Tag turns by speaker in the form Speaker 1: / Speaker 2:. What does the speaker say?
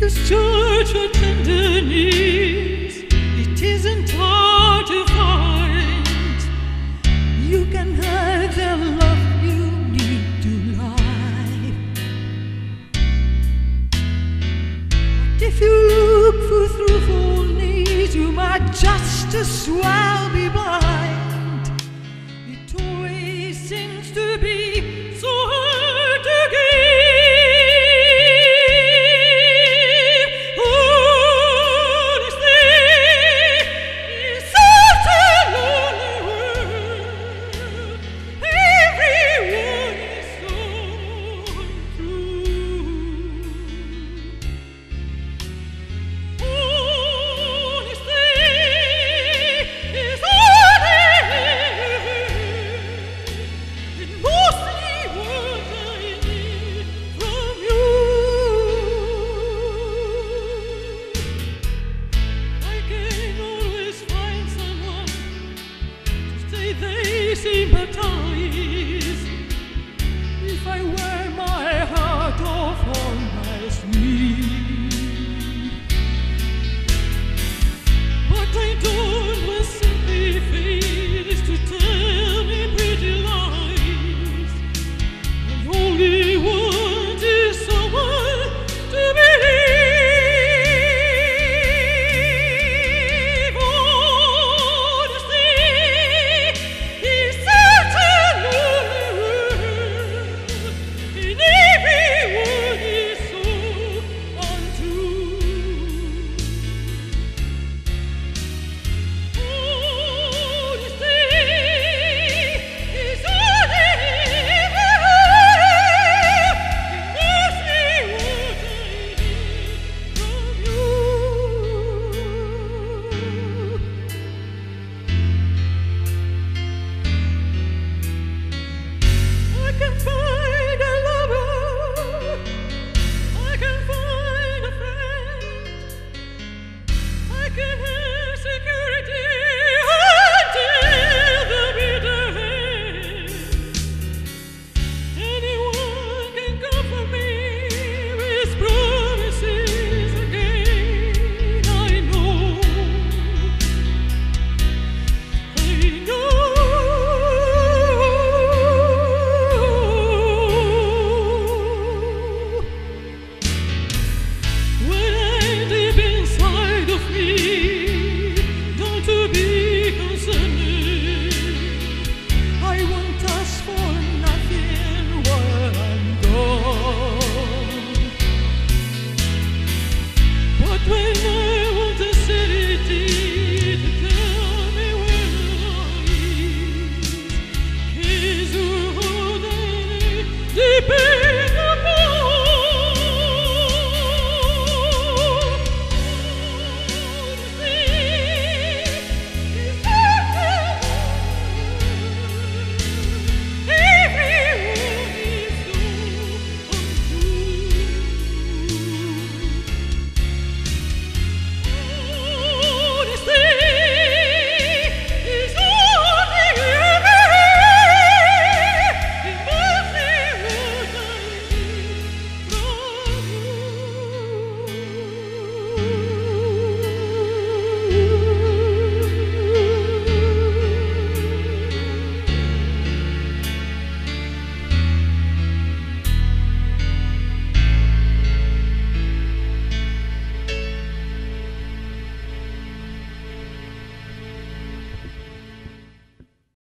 Speaker 1: His church or tender needs, it isn't hard to find. You can have the love you need to life. But if you look for truthful needs, you might just as well be blind. It always seems to be so hard to give. They seem at times